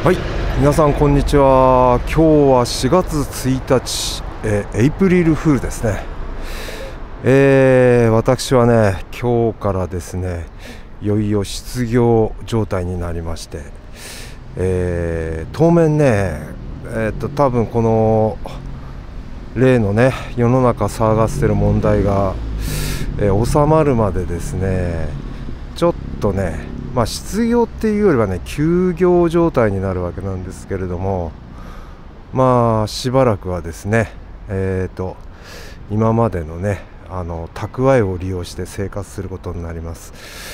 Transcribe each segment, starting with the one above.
はい、皆さんこんにちは。今日は4月1日、エイプリルフールですね。私はね、今日からですね、いよいよ失業状態になりまして、当面ね、多分この例のね、世の中騒がせてる問題が、収まるまでですね、ちょっとね、失業っていうよりはね、休業状態になるわけなんですけれども、しばらくはですね、今までのね、蓄えを利用して生活することになります。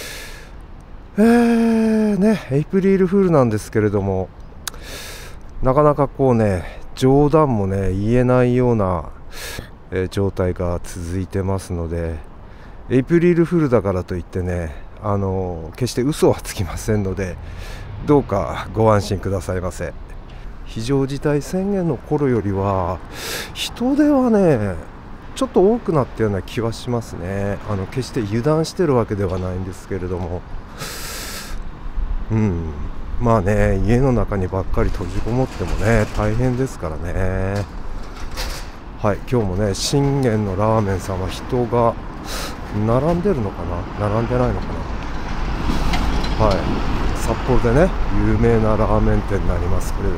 エイプリルフールなんですけれども、なかなかこうね、冗談もね、言えないような、状態が続いてますので、エイプリルフールだからといってね、決して嘘はつきませんので、どうかご安心くださいませ。非常事態宣言の頃よりは人出はねちょっと多くなったような気はしますね。決して油断してるわけではないんですけれども、家の中にばっかり閉じこもってもね大変ですからね。はい、今日もね信玄のラーメンさんは人が並んでるのかな、並んでないのかな。はい、札幌でね有名なラーメン店になりますけれど、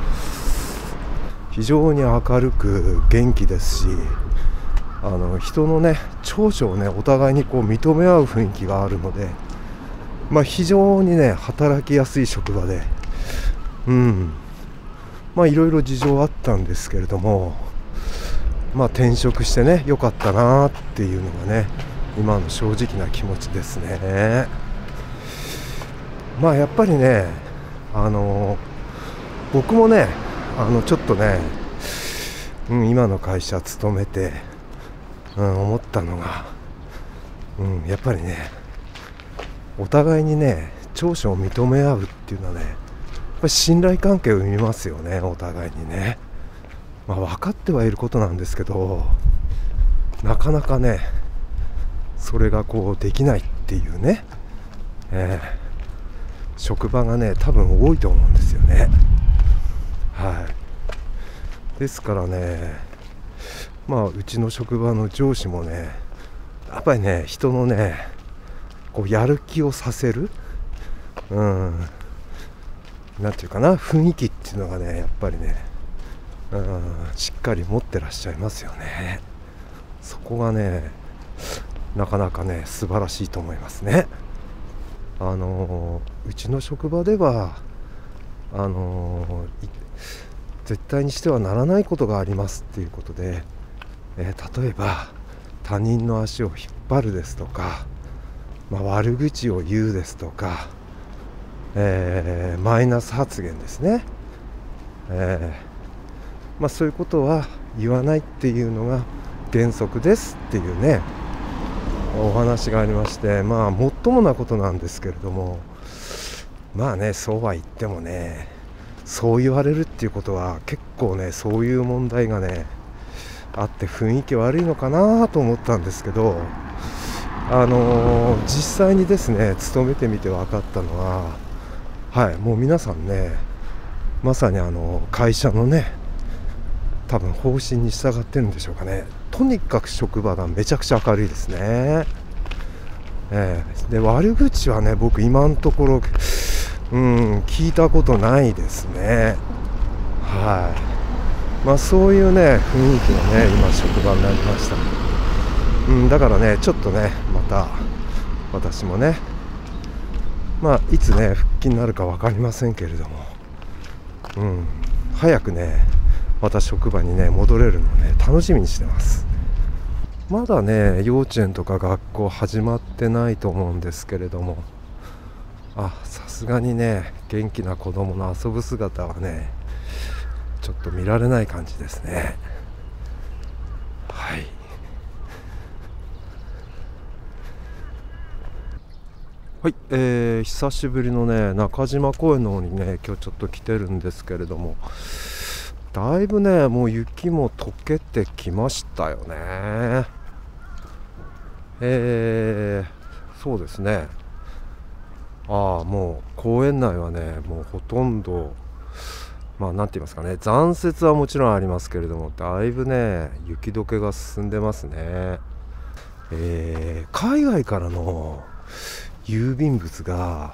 非常に明るく元気ですし、人のね長所をねお互いにこう認め合う雰囲気があるので、非常にね働きやすい職場で、いろいろ事情あったんですけれども、転職してね良かったなっていうのがね今の正直な気持ちですね。やっぱりね僕もねちょっとね、今の会社勤めて、思ったのが、やっぱりねお互いにね長所を認め合うっていうのはねやっぱり信頼関係を生みますよね、お互いにね。分かってはいることなんですけど、なかなかねそれがこうできないっていうね、職場がね多分多いと思うんですよね。はい、ですからねうちの職場の上司もねやっぱりね人のねこうやる気をさせる、なんていうかな、雰囲気っていうのがねやっぱりね、しっかり持ってらっしゃいますよね。そこがねなかなかね素晴らしいと思いますね。うちの職場では絶対にしてはならないことがありますっていうことで、例えば他人の足を引っ張るですとか、悪口を言うですとか、マイナス発言ですね、そういうことは言わないっていうのが原則ですっていうねお話がありまして、もっともなことなんですけれども、そうは言ってもねそう言われるっていうことは結構ねそういう問題がねあって雰囲気悪いのかなと思ったんですけど、実際にですね勤めてみて分かったのは、もう皆さんねまさに会社のね多分方針に従ってるんでしょうかね。とにかく職場がめちゃくちゃ明るいですね。で悪口はね僕今のところ聞いたことないですね。そういうね雰囲気のね今職場になりました。だからねちょっとねまた私もねいつね復帰になるか分かりませんけれども、早くねまた職場にね戻れるのをね楽しみにしてます。まだね幼稚園とか学校始まってないと思うんですけれども、さすがにね元気な子供の遊ぶ姿はねちょっと見られない感じですね。はい、久しぶりのね中島公園の方にね今日ちょっと来てるんですけれども、だいぶねもう雪も溶けてきましたよね。そうですね。もう公園内はねもうほとんどなんて言いますかね、残雪はもちろんありますけれども、だいぶね雪解けが進んでますね。海外からの郵便物が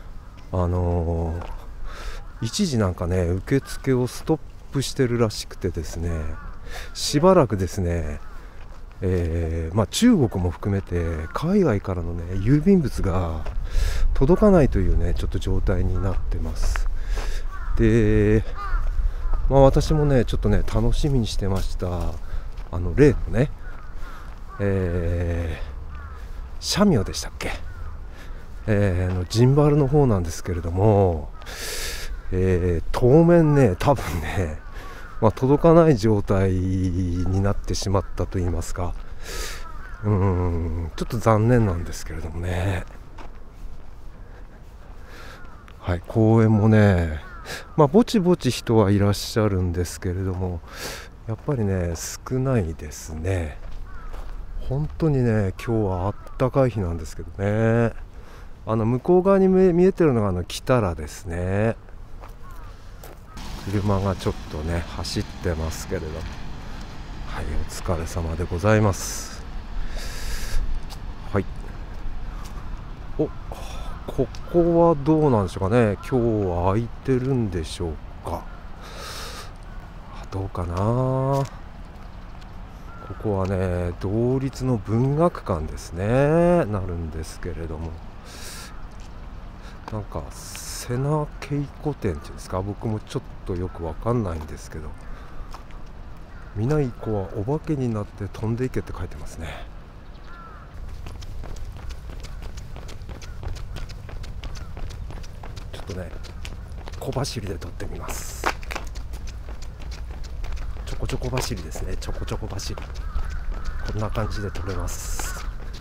一時なんかね受付をストップしてるらしくてですね、しばらくですね、中国も含めて海外からのね郵便物が届かないというねちょっと状態になってます。で、私もねちょっとね楽しみにしてました例のね、シャミオでしたっけ、ジンバルの方なんですけれども、当面ね多分ね、届かない状態になってしまったといいますか、ちょっと残念なんですけれどもね。はい、公園もねぼちぼち人はいらっしゃるんですけれども、やっぱりね少ないですね。本当にね今日はあったかい日なんですけどね、向こう側に見えてるのがキタラですね。車がちょっとね走ってますけれども、はい、お疲れ様でございます。はい、ここはどうなんでしょうかね。今日は空いてるんでしょうか。どうかな。ここはね同立の文学館ですねなるんですけれども、なんかセナ稽古展っていうんですか、僕もちょっとよくわかんないんですけど、見ない子はお化けになって飛んでいけって書いてますね。ちょっとね小走りで撮ってみます。ちょこちょこ走りですね。ちょこちょこ走り、こんな感じで撮れます。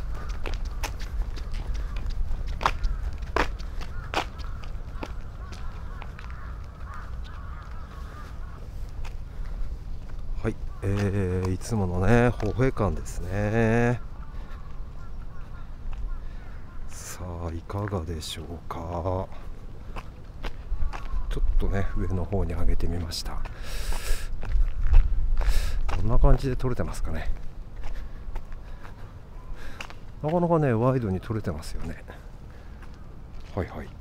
はい、いつものね歩兵館ですね。さあいかがでしょうか。ちょっとね上の方に上げてみました。こんな感じで撮れてますかね。なかなかねワイドに撮れてますよね。はいはい。